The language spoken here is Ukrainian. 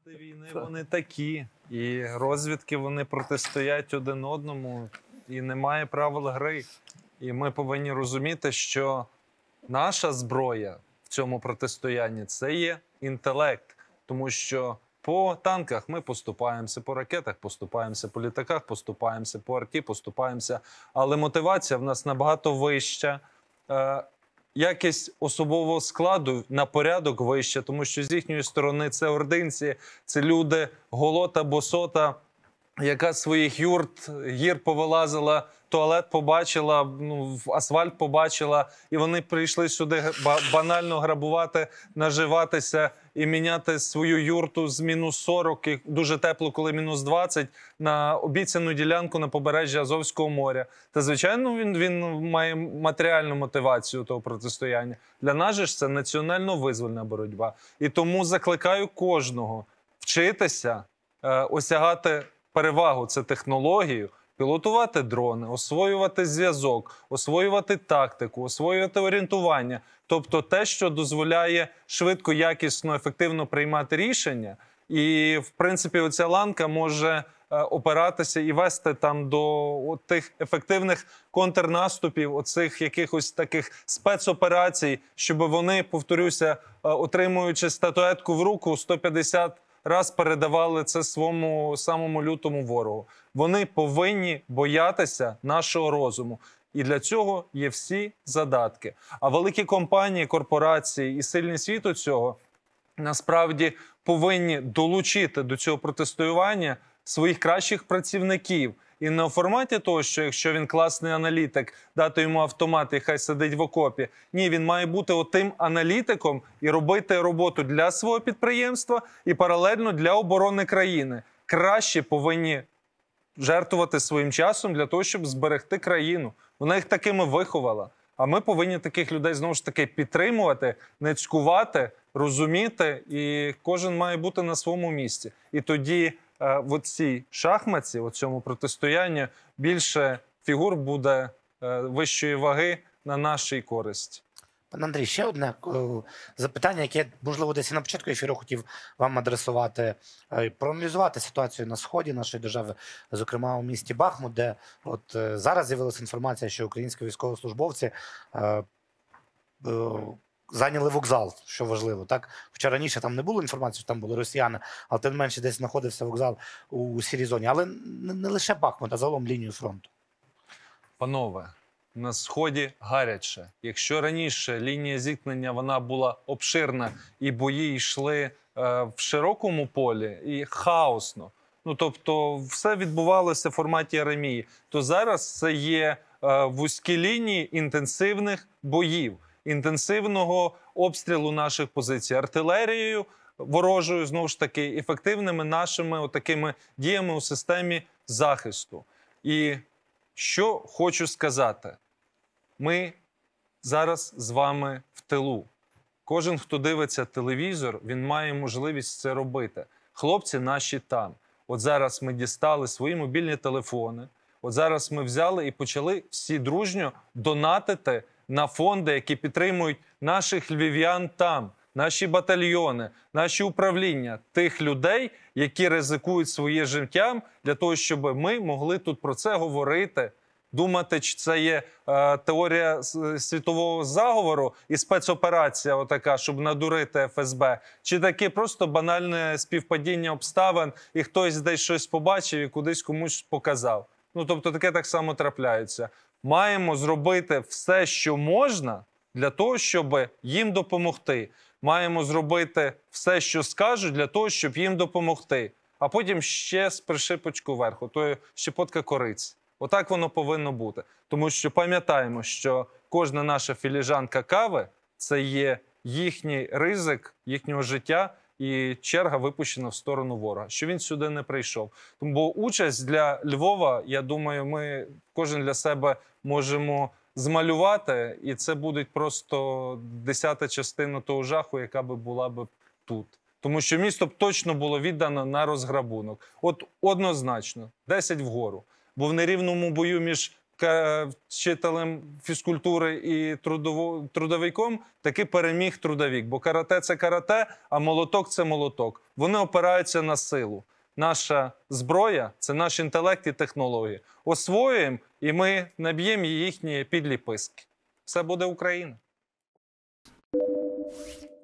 Війни вони такі, і розвідки вони протистоять один одному, і немає правил гри. І ми повинні розуміти, що наша зброя в цьому протистоянні – це є інтелект. Тому що по танках ми поступаємося, по ракетах поступаємося, по літаках поступаємося, по арті поступаємося. Але мотивація в нас набагато вища. Якість особового складу на порядок вища, тому що з їхньої сторони це ординці, це люди голота, босота, яка з своїх гір повилазила, туалет побачила, асфальт побачила, і вони прийшли сюди банально грабувати, наживатися і міняти свою юрту з мінус 40, і дуже тепло, коли мінус 20, на обіцяну ділянку на побережжі Азовського моря. Та, звичайно, він має матеріальну мотивацію того протистояння. Для нас же ж це національно-визвольна боротьба. І тому закликаю кожного вчитися, осягати перевагу – це технологію, пілотувати дрони, освоювати зв'язок, освоювати тактику, освоювати орієнтування. Тобто те, що дозволяє швидко, якісно, ефективно приймати рішення. І, в принципі, оця ланка може опиратися і вести там до тих ефективних контрнаступів, оцих якихось таких спецоперацій, щоб вони, повторюся, отримуючи статуетку в руку, 150 раз передавали це своєму самому лютому ворогу. Вони повинні боятися нашого розуму. І для цього є всі задатки. А великі компанії, корпорації і сильні світу цього насправді повинні долучити до цього протистояння своїх кращих працівників. І не у форматі того, що якщо він класний аналітик, дати йому автомат і хай сидить в окопі. Ні, він має бути отим аналітиком і робити роботу для свого підприємства і паралельно для оборони країни. Краще повинні жертвувати своїм часом для того, щоб зберегти країну. Вона їх такими виховала. А ми повинні таких людей, знову ж таки, підтримувати, не цькувати, розуміти, і кожен має бути на своєму місці. І тоді в цій шахматці, в цьому протистоянні, більше фігур буде вищої ваги на нашій користь. Пане Андрій, ще одне запитання, яке, можливо, десь і на початку ефіру хотів вам адресувати. Проаналізувати ситуацію на сході нашої держави, зокрема у місті Бахмут, де от зараз з'явилася інформація, що українські військовослужбовці зайняли вокзал, що важливо. Так? Хоча раніше там не було інформації, що там були росіяни, але тим не менше десь знаходився вокзал у сірій зоні. Але не лише Бахмут, а загалом лінію фронту. Панове, на Сході гаряче. Якщо раніше лінія зіткнення вона була обширна і бої йшли в широкому полі і хаосно, тобто все відбувалося в форматі аремії, то зараз це є вузькі лінії інтенсивних боїв, інтенсивного обстрілу наших позицій артилерією ворожою, знову ж таки, ефективними нашими отакими діями у системі захисту. І що хочу сказати. Ми зараз з вами в тилу. Кожен, хто дивиться телевізор, він має можливість це робити. Хлопці наші там. От зараз ми дістали свої мобільні телефони. От зараз ми взяли і почали всі дружньо донатити на фонди, які підтримують наших львів'ян там, наші батальйони, наші управління, тих людей, які ризикують своє життям для того, щоб ми могли тут про це говорити, думати, чи це є теорія світового заговору і спецоперація отака, щоб надурити ФСБ, чи таке просто банальне співпадіння обставин, і хтось десь щось побачив і кудись комусь показав. Тобто таке так само трапляється. Маємо зробити все, що можна, для того, щоб їм допомогти. Маємо зробити все, що скажуть, для того, щоб їм допомогти. А потім ще з пришипочку вверху, то є щепотка кориці. Отак воно повинно бути. Тому що пам'ятаємо, що кожна наша філіжанка кави – це є їхній ризик, їхнього життя і черга випущена в сторону ворога, що він сюди не прийшов. Бо участь для Львова, я думаю, ми кожен для себе можемо змалювати, і це буде просто 10-та частина того жаху, яка би була б тут. Тому що місто б точно було віддано на розграбунок. От однозначно, 10 вгору. Бо в нерівному бою між вчителем фізкультури і трудовиком, таки переміг трудовик. Бо карате – це карате, а молоток – це молоток. Вони опираються на силу. Наша зброя – це наш інтелект і технології. Освоюємо, і ми наб'ємо їхні підлі писки. Все буде Україна.